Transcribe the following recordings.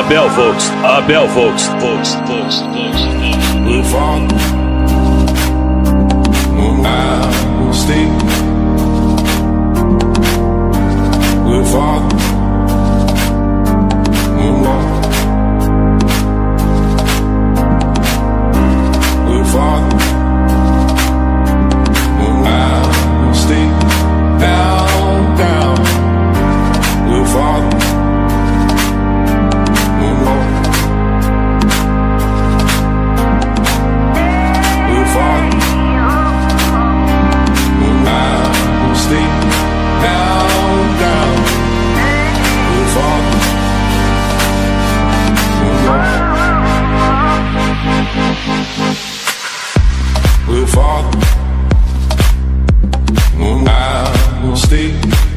Abelvolks, Abelvolks, Volks. Little father, I will stay. Little father, walk. Little father, I will stay. Down, down. Little father, walk. Little father, I will stay. Down, down. Little father, little father, I will stay.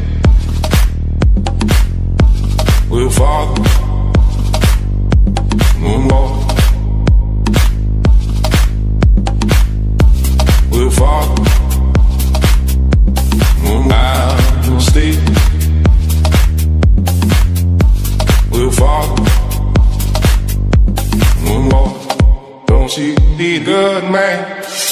Little father, walk. Little father, I will stay. Little father, walk. Don't you need a good man?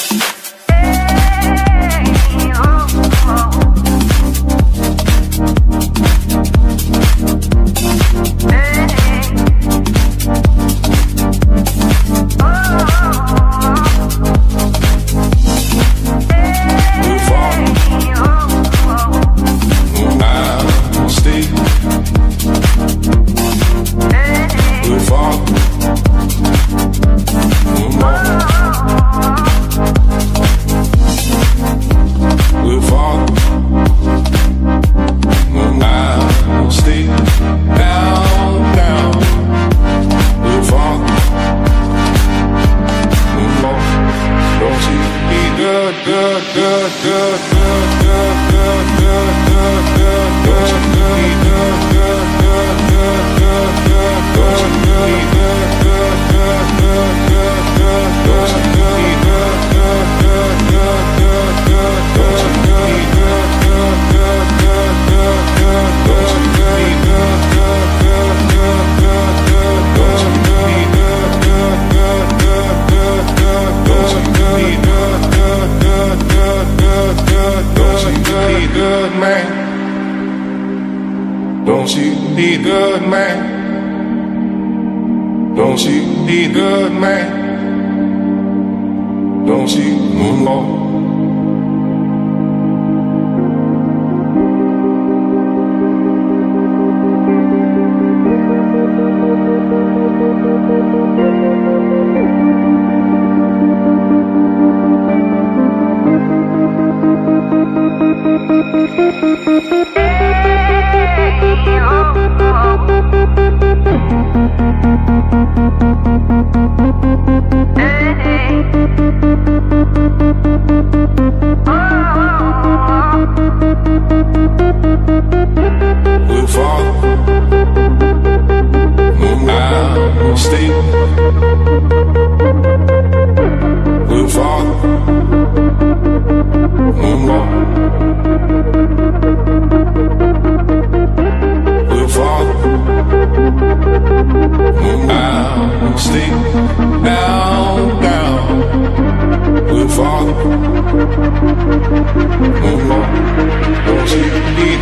Don't you need a good man? Don't you need a good man? Don't you know? Little father, I will stay. Little father, walk. Little father, I will stay. Down, down. Little father, walk. Don't you need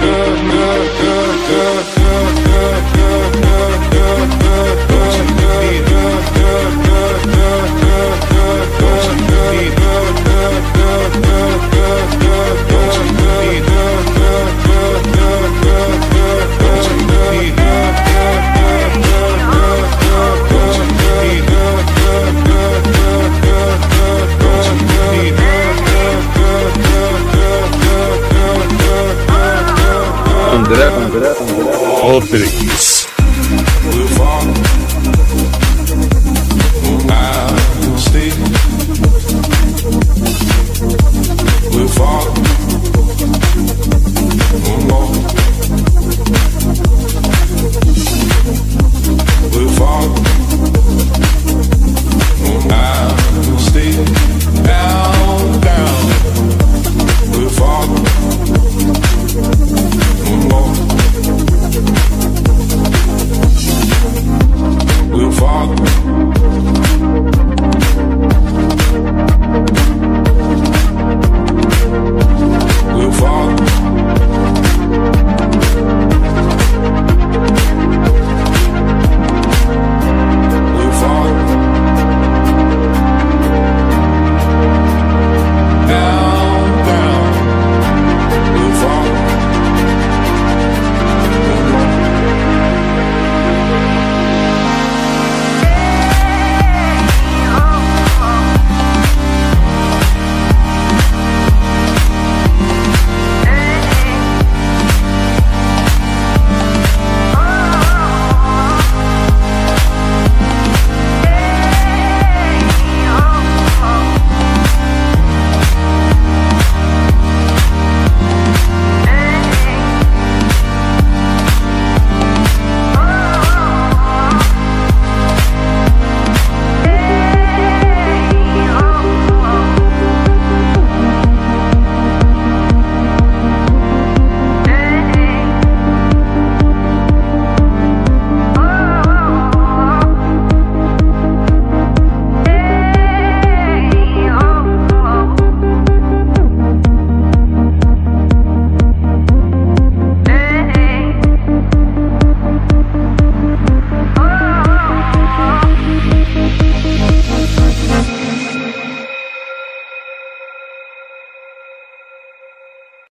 a father.